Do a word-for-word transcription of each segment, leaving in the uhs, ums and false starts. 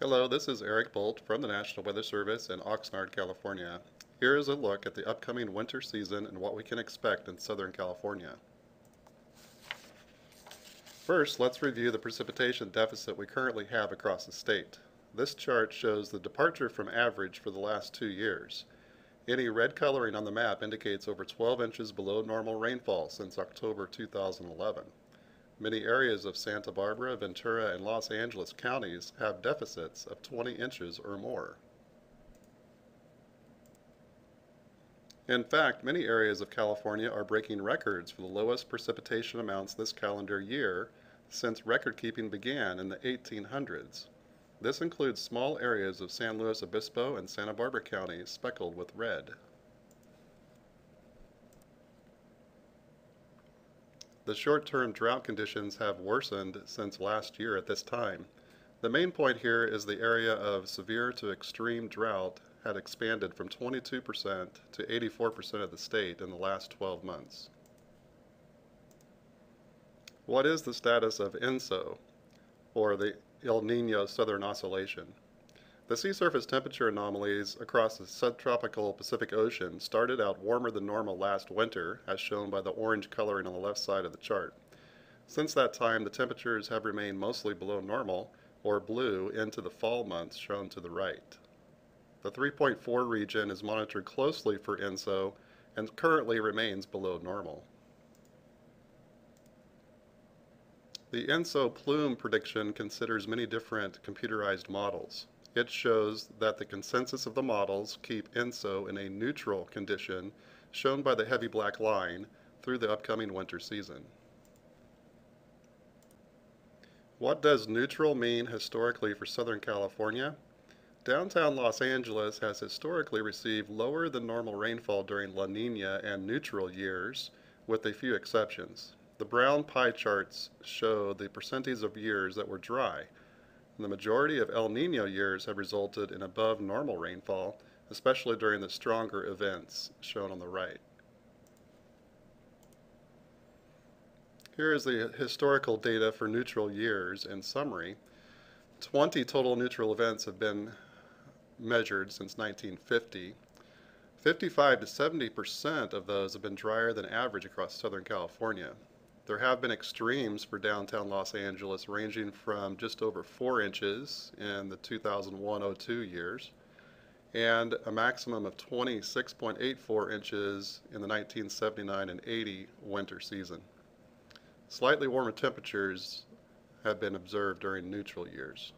Hello, this is Eric Bolt from the National Weather Service in Oxnard, California. Here is a look at the upcoming winter season and what we can expect in Southern California. First, let's review the precipitation deficit we currently have across the state. This chart shows the departure from average for the last two years. Any red coloring on the map indicates over twelve inches below normal rainfall since October two thousand eleven. Many areas of Santa Barbara, Ventura, and Los Angeles counties have deficits of twenty inches or more. In fact, many areas of California are breaking records for the lowest precipitation amounts this calendar year since record-keeping began in the eighteen hundreds. This includes small areas of San Luis Obispo and Santa Barbara counties speckled with red. The short-term drought conditions have worsened since last year at this time. The main point here is the area of severe to extreme drought had expanded from twenty-two percent to eighty-four percent of the state in the last twelve months. What is the status of E N S O, or the El Niño Southern Oscillation? The sea surface temperature anomalies across the subtropical Pacific Ocean started out warmer than normal last winter, as shown by the orange coloring on the left side of the chart. Since that time, the temperatures have remained mostly below normal, or blue, into the fall months shown to the right. The three point four region is monitored closely for E N S O and currently remains below normal. The E N S O plume prediction considers many different computerized models. It shows that the consensus of the models keep E N S O in a neutral condition, shown by the heavy black line, through the upcoming winter season. What does neutral mean historically for Southern California? Downtown Los Angeles has historically received lower than normal rainfall during La Niña and neutral years, with a few exceptions. The brown pie charts show the percentage of years that were dry. The majority of El Niño years have resulted in above normal rainfall, especially during the stronger events shown on the right. Here is the historical data for neutral years in summary. twenty total neutral events have been measured since nineteen fifty. fifty-five to seventy percent of those have been drier than average across Southern California. There have been extremes for downtown Los Angeles ranging from just over four inches in the two thousand one oh two years and a maximum of twenty-six point eight four inches in the nineteen seventy-nine and eighty winter season. Slightly warmer temperatures have been observed during neutral years.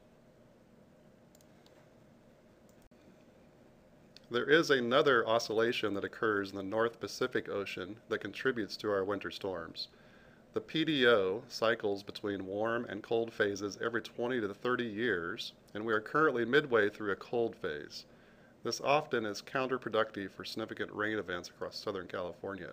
There is another oscillation that occurs in the North Pacific Ocean that contributes to our winter storms. The P D O cycles between warm and cold phases every twenty to thirty years, and we are currently midway through a cold phase. This often is counterproductive for significant rain events across Southern California.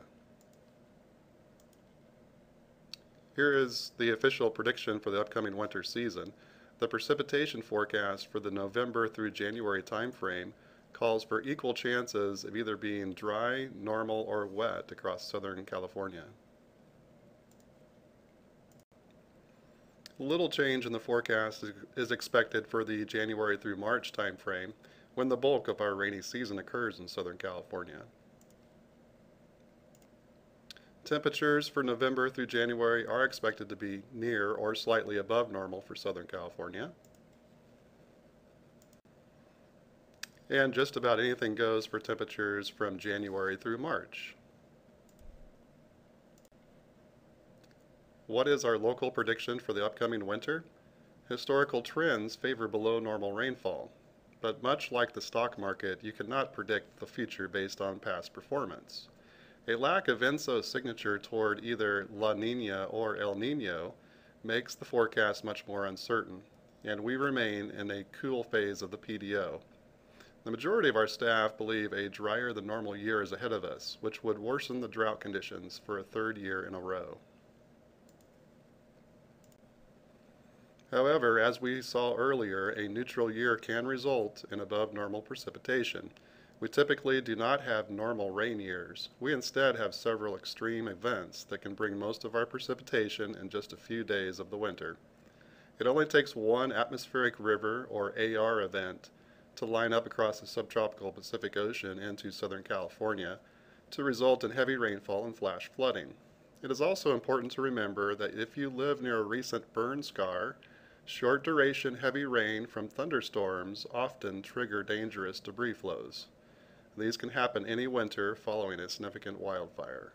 Here is the official prediction for the upcoming winter season. The precipitation forecast for the November through January timeframe calls for equal chances of either being dry, normal, or wet across Southern California. Little change in the forecast is expected for the January through March timeframe, when the bulk of our rainy season occurs in Southern California. Temperatures for November through January are expected to be near or slightly above normal for Southern California. And just about anything goes for temperatures from January through March. What is our local prediction for the upcoming winter? Historical trends favor below normal rainfall, but much like the stock market, you cannot predict the future based on past performance. A lack of E N S O signature toward either La Niña or El Niño makes the forecast much more uncertain, and we remain in a cool phase of the P D O. The majority of our staff believe a drier than normal year is ahead of us, which would worsen the drought conditions for a third year in a row. However, as we saw earlier, a neutral year can result in above normal precipitation. We typically do not have normal rain years. We instead have several extreme events that can bring most of our precipitation in just a few days of the winter. It only takes one atmospheric river, or A R event, to line up across the subtropical Pacific Ocean into Southern California to result in heavy rainfall and flash flooding. It is also important to remember that if you live near a recent burn scar, short duration heavy rain from thunderstorms often trigger dangerous debris flows. These can happen any winter following a significant wildfire.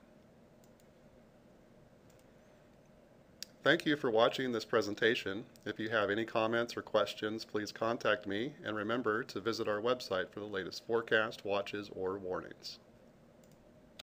Thank you for watching this presentation. If you have any comments or questions, please contact me, and remember to visit our website for the latest forecast, watches, or warnings.